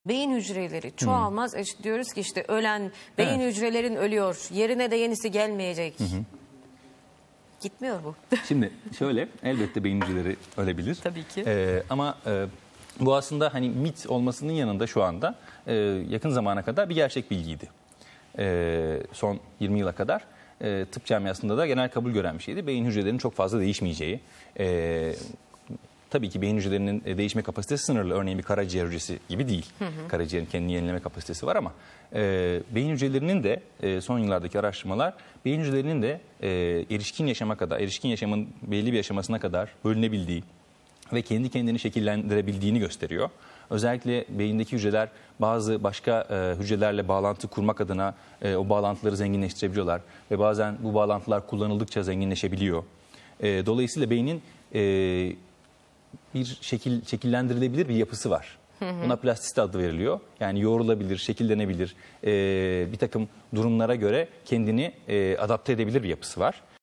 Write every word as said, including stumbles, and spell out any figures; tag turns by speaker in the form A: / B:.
A: beyin hücreleri çoğalmaz. Hmm. E, diyoruz ki işte ölen beyin evet. hücrelerin ölüyor. Yerine de yenisi gelmeyecek. Hı hı. Gitmiyor bu.
B: Şimdi şöyle, elbette beyin hücreleri ölebilir.
A: Tabii ki.
B: Ee, ama e, bu aslında hani mit olmasının yanında şu anda e, yakın zamana kadar bir gerçek bilgiydi. E, son yirmi yıla kadar e, tıp camiasında da genel kabul gören bir şeydi. Beyin hücrelerinin çok fazla değişmeyeceği. E, tabii ki beyin hücrelerinin değişme kapasitesi sınırlı. Örneğin bir karaciğer hücresi gibi değil. Hı hı. Karaciğerin kendini yenileme kapasitesi var ama e, beyin hücrelerinin de e, son yıllardaki araştırmalar beyin hücrelerinin de e, erişkin yaşama kadar, erişkin yaşamın belli bir aşamasına kadar bölünebildiği ve kendi kendini şekillendirebildiğini gösteriyor. Özellikle beyindeki hücreler bazı başka e, hücrelerle bağlantı kurmak adına e, o bağlantıları zenginleştirebiliyorlar ve bazen bu bağlantılar kullanıldıkça zenginleşebiliyor. E, dolayısıyla beynin e, bir şekil şekillendirilebilir bir yapısı var. Hı hı. Buna plastisite adı veriliyor. Yani yoğrulabilir, şekillenebilir, e, bir takım durumlara göre kendini e, adapte edebilir bir yapısı var.